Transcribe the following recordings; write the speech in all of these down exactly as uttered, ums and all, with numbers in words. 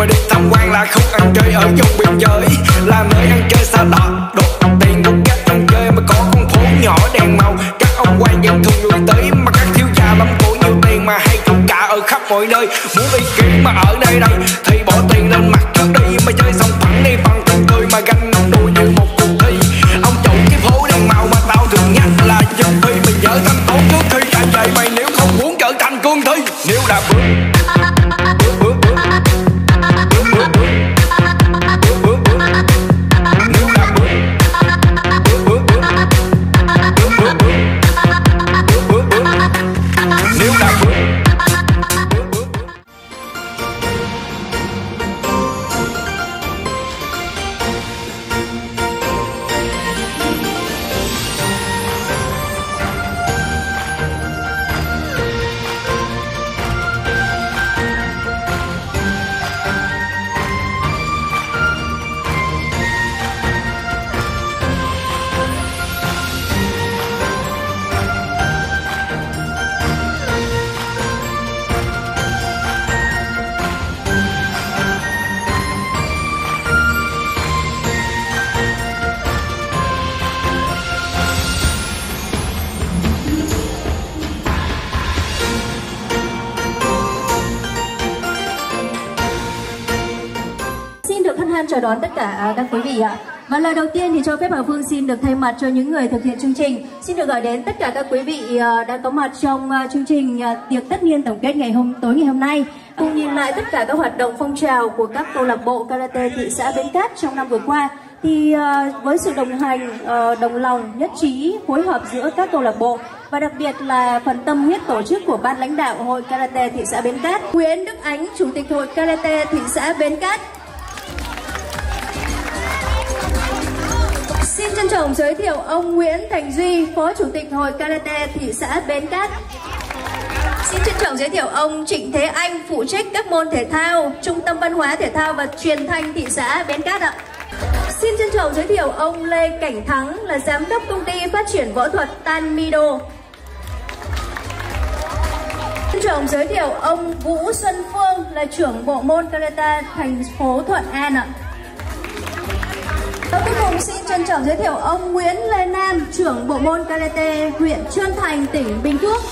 mà đi tham quan là không ăn chơi ở vùng biên giới, là nơi ăn chơi xa đỏ đột tiền của các ăn chơi mà có con phố nhỏ đèn màu. Các ông quan dân thường lui tới mà các thiếu gia lắm của nhiều tiền mà hay trúng cả ở khắp mọi nơi. Muốn ý kiến mà ở nơi đây thì bỏ tiền lên mặt trước đi, mà chơi xong phẳng đi bằng từng cười mà ganh đùa như một cuộc thi. Ông chủ cái phố đèn màu mà tao thường nhắc là dân phi mình nhớ thành tốt trước khi cả vậy mày nếu không muốn trở thành cương thi. Nếu đã bước chào đón tất cả các quý vị ạ. Và lời đầu tiên thì cho phép Hà Phương xin được thay mặt cho những người thực hiện chương trình, xin được gọi đến tất cả các quý vị đã có mặt trong chương trình tiệc tất niên tổng kết ngày hôm tối ngày hôm nay, cùng nhìn lại tất cả các hoạt động phong trào của các câu lạc bộ karate thị xã Bến Cát trong năm vừa qua. Thì với sự đồng hành, đồng lòng, nhất trí, phối hợp giữa các câu lạc bộ và đặc biệt là phần tâm huyết tổ chức của ban lãnh đạo Hội Karate thị xã Bến Cát, Nguyễn Đức Ánh, Chủ tịch Hội Karate thị xã Bến Cát. Xin trân trọng giới thiệu ông Nguyễn Thành Duy, Phó Chủ tịch Hội Karate thị xã Bến Cát. Xin trân trọng giới thiệu ông Trịnh Thế Anh, phụ trách các môn thể thao, Trung tâm Văn hóa Thể thao và Truyền thanh thị xã Bến Cát ạ. Xin trân trọng giới thiệu ông Lê Cảnh Thắng là Giám đốc Công ty Phát triển Võ thuật Tanmido. Trân trọng giới thiệu ông Vũ Xuân Phương là trưởng bộ môn karate thành phố Thuận An ạ. Và cuối cùng xin trân trọng giới thiệu ông Nguyễn Lê Nam, trưởng bộ môn karate huyện Trơn Thành, tỉnh Bình Phước.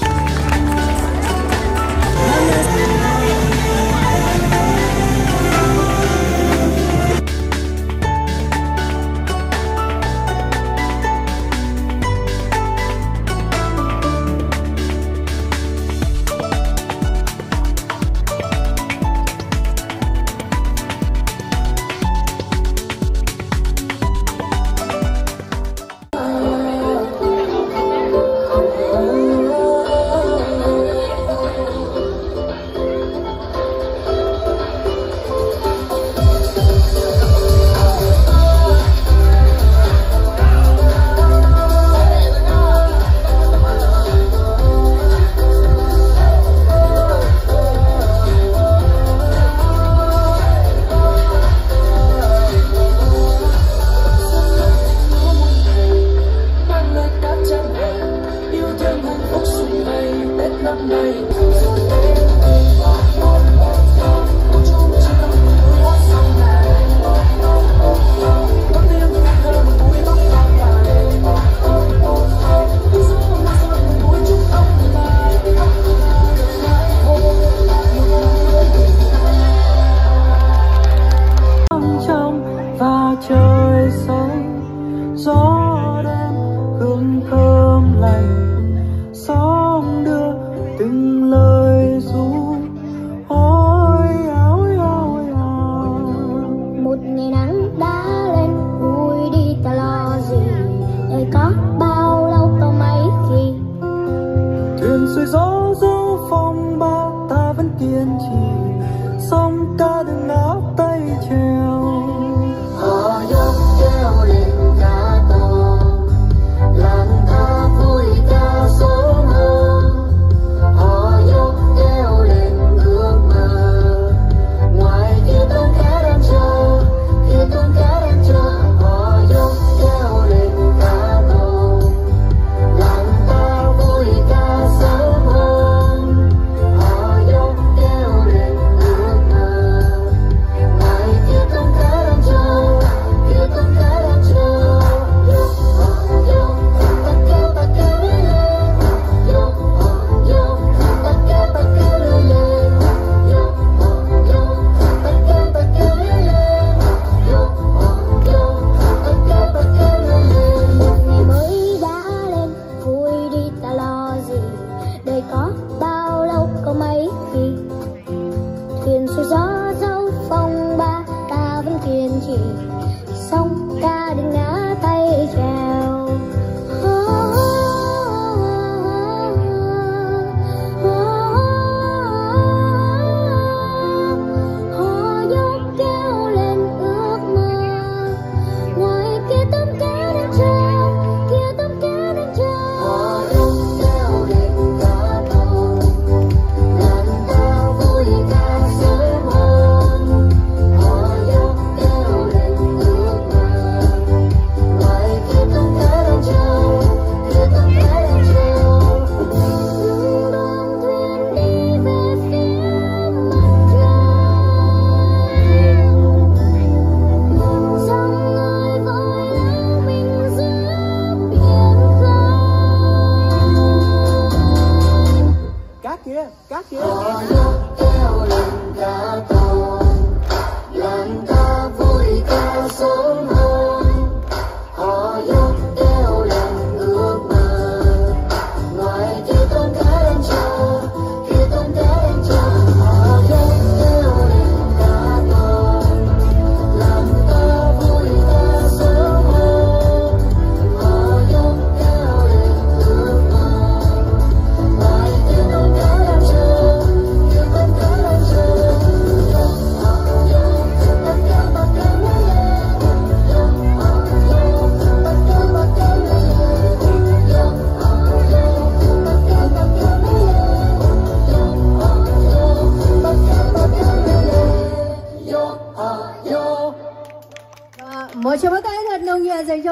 Hãy subscribe cho kênh Ghiền Mì Gõ để không bỏ lỡ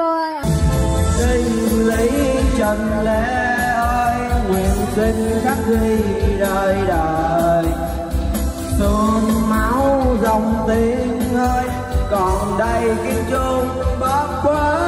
Sinh lý trần lẽ ơi, nguyện xin khắc ghi đời đời. Sương máu dòng tiếng ơi, còn đây kim chung bóp quá.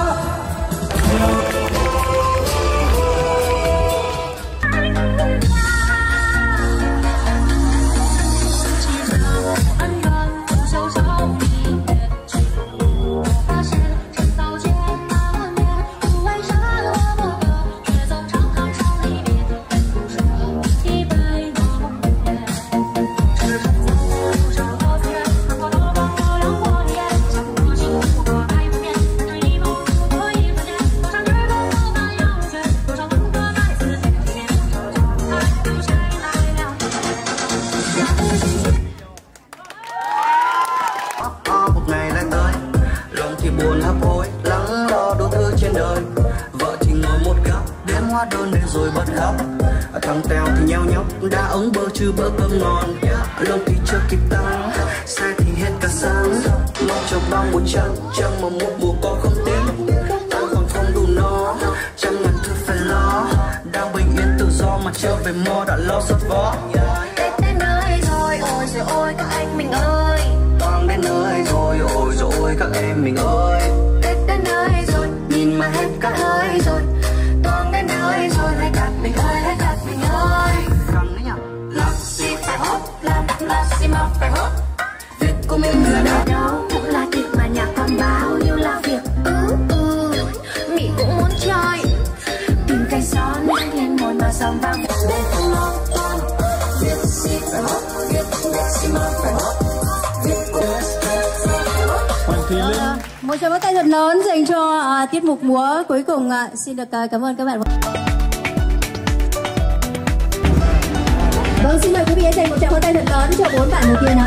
Đơn để rồi bật khóc, thằng Tèo thì nheo nhóc đã ống bơ chưa bữa cơm ngon, lông thì chưa kịp tăng, xe thì hết cả sáng, mong cho bao một trăng trăng mà một mùa có không tiếc, ta còn không đủ no, trăm ngàn thứ phải lo, đang bình yên tự do mà trở về mò đã lo sốt vó. Tết đến nơi rồi, ôi rồi ôi các anh mình ơi, Con đến nơi rồi, ôi rồi ôi các em mình ơi, Tết đến nơi rồi, nhìn mà hết cả hơi rồi. Con đến nơi rồi, hãy cắt mình ơi, hãy cắt mình ơi. Khăn đấy nhỉ? Lắc xì phải hốt, lắc lắc xì mọc phải hốt. Việc của mình là đâu đâu cũng là việc mà nhà con bao nhiêu là việc. Ừ ừ, Mỹ cũng muốn chơi, tìm cây son lên ngồi mà dòng vang. Để không lo con, việc xì phải hốt, việc việc xì mọc phải hốt. Việc của Hoàng Thùy Linh. Một tràng pháo tay thật lớn dành cho uh, tiết mục múa cuối cùng. Uh, xin được uh, cảm ơn các bạn. Vâng, xin mời quý vị hãy dành một tràng pháo tay thật lớn cho bốn bạn đầu tiên ạ.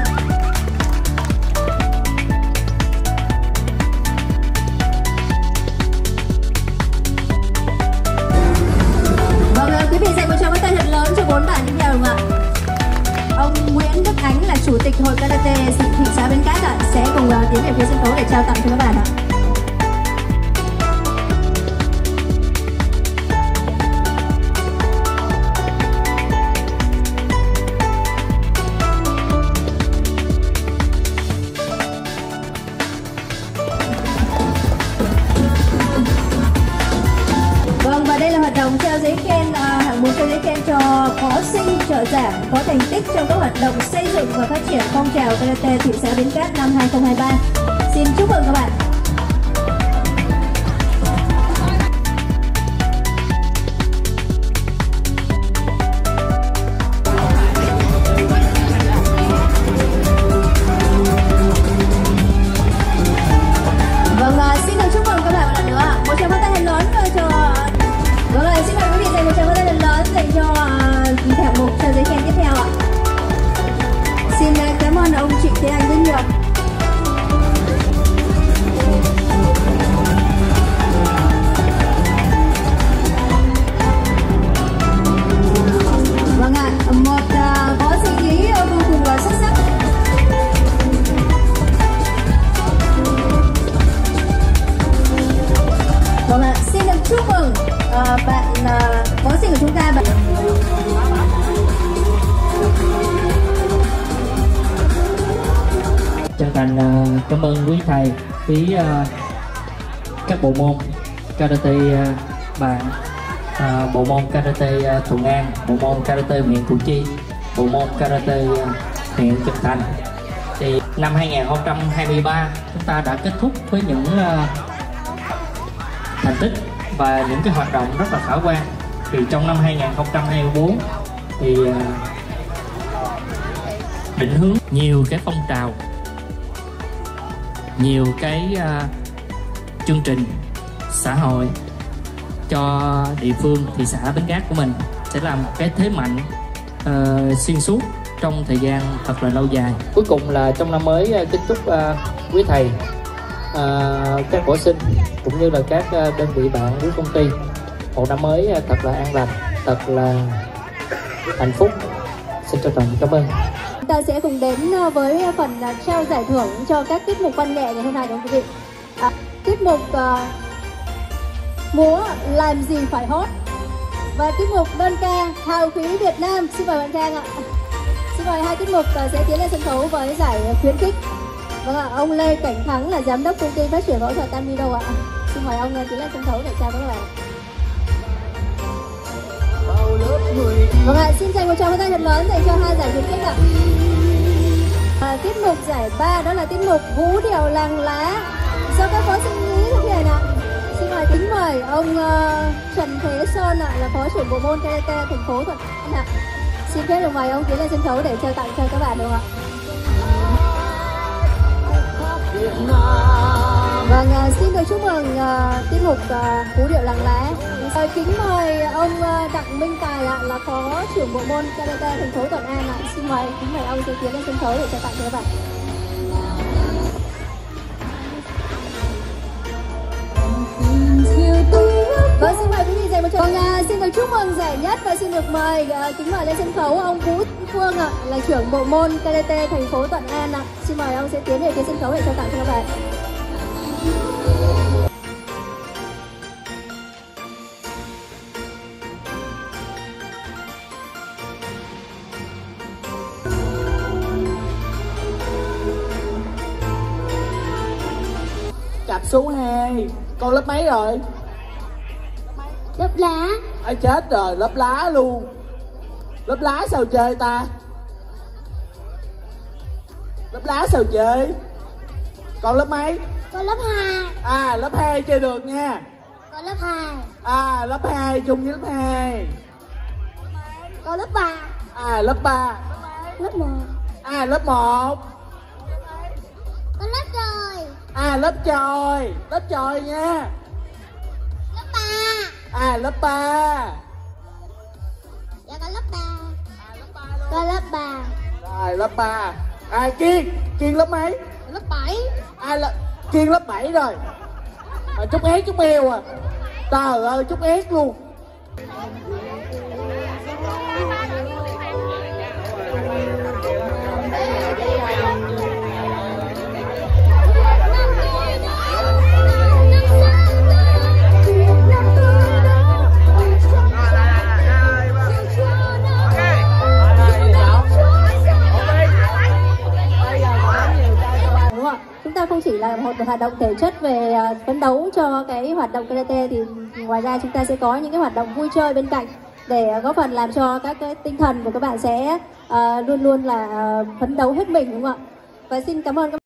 Vâng, uh, quý vị dành một tràng pháo tay thật lớn cho bốn bạn tiếp theo đúng không ạ? Ông Nguyễn Đức Ánh là chủ tịch hội karate thị xã Bến Cát ạ, sẽ cùng uh, tiến về phía sân khấu để trao tặng cho các bạn ạ. Vâng, và đây là hoạt động trao giấy khen, uh, hạng mục trao giấy khen cho có sinh trợ giảng có thành tích trong các hoạt động xây dựng và phát triển phong trào karate thị xã Bến Cát năm hai không hai ba. Xin chúc mừng các bạn. Vâng, uh, xin được chúc mừng các bạn một lần nữa ạ. Một tràng pháo tay thật lớn cho Vâng rồi, xin mời quý vị dành một tràng pháo tay thật lớn dành cho uh, hạng mục trao giấy khen tiếp theo ạ. Xin uh, cảm ơn ông Trịnh Thế Anh rất nhiều. Vâng ạ, một uh, võ sinh lý vô cùng uh, xuất sắc. Vâng ạ, xin được chúc mừng uh, bạn uh, võ sinh của chúng ta. Bạn... Chân thành uh, cảm ơn quý thầy, quý uh, các bộ môn karate uh, bạn, uh, bộ môn karate uh, Thuận An, bộ môn karate huyện Củ Chi, bộ môn karate uh, huyện Trân Thành. Thì năm hai không hai ba chúng ta đã kết thúc với những uh, thành tích và những cái hoạt động rất là khả quan. Thì trong năm hai không hai tư thì uh, định hướng nhiều cái phong trào, nhiều cái uh, chương trình xã hội cho địa phương thị xã Bến Cát của mình sẽ làm cái thế mạnh uh, xuyên suốt trong thời gian thật là lâu dài. Cuối cùng là trong năm mới uh, kính chúc uh, quý thầy, uh, các võ sinh cũng như là các uh, đơn vị bạn của công ty một năm mới uh, thật là an lành, thật là hạnh phúc. Xin trân trọng cảm ơn. Chúng ta sẽ cùng đến với phần trao giải thưởng cho các tiết mục văn nghệ ngày hôm nay đúng không quý vị? À, tiết mục uh, múa Làm Gì Phải Hot và tiết mục đơn ca Hào Khí Việt Nam. Xin mời bạn Khang ạ. Xin mời hai tiết mục sẽ tiến lên sân khấu với giải khuyến khích. Vâng ạ, ông Lê Cảnh Thắng là giám đốc công ty phát triển võ thuật Tamido ạ. Xin mời ông tiến lên sân khấu để chào các bạn. Vâng ạ, xin dành một tràng pháo tay thật lớn dành cho hai giải khuyến khích ạ. À, tiết mục giải ba đó là tiết mục Vũ Điệu Làng Lá do các phó sinh lý thực hiện ạ. Xin mời kính mời ông uh, Trần Thế Sơn ạ, là phó trưởng bộ môn karate thành phố Thuận An ạ. Xin phép được mời ông tiến lên sân khấu để trao tặng cho các bạn được không ạ? Vâng, uh, xin được chúc mừng uh, tiết mục uh, Vũ Điệu Làng Lá. Uh, kính mời ông uh, Đặng Minh Tài ạ, là phó trưởng bộ môn karate thành phố Thuận An ạ. Xin mời kính mời ông sẽ tiến lên sân khấu để trao tặng cho các bạn. Vâng, xin mời quý vị dành một tràng. Vâng, xin được chúc mừng giải nhất và xin được mời uh, kính mời lên sân khấu ông Vũ Phương ạ, là trưởng bộ môn karate thành phố Thuận An ạ. Xin mời ông sẽ tiến về phía sân khấu để trao tặng cho các bạn. Cặp số hai, con lớp mấy rồi? Lớp lá. Ai chết rồi, lớp lá luôn. Lớp lá sao chơi ta? Lớp lá sao chơi? Con lớp mấy? Con lớp hai. À, lớp hai chơi được nha. Con lớp hai. À, lớp hai chung với lớp hai. Con lớp ba. À, lớp ba. Lớp một. À, lớp một. Con lớp rồi. À, lớp chòi. Lớp chòi nha. Lớp ba. À, lớp ba. Dạ con lớp ba. Con lớp ba. Rồi, lớp ba. À, Kiên. Kiên lớp mấy? Lớp bảy. À, lớp... Kiên lớp bảy rồi. À, chút ép chút eo à. Trời ơi, chút ép luôn. Chúng ta không chỉ là một hoạt động thể chất về uh, phấn đấu cho cái hoạt động karate, thì ngoài ra chúng ta sẽ có những cái hoạt động vui chơi bên cạnh để uh, góp phần làm cho các cái tinh thần của các bạn sẽ uh, luôn luôn là uh, phấn đấu hết mình, đúng không ạ? Và xin cảm ơn các bạn.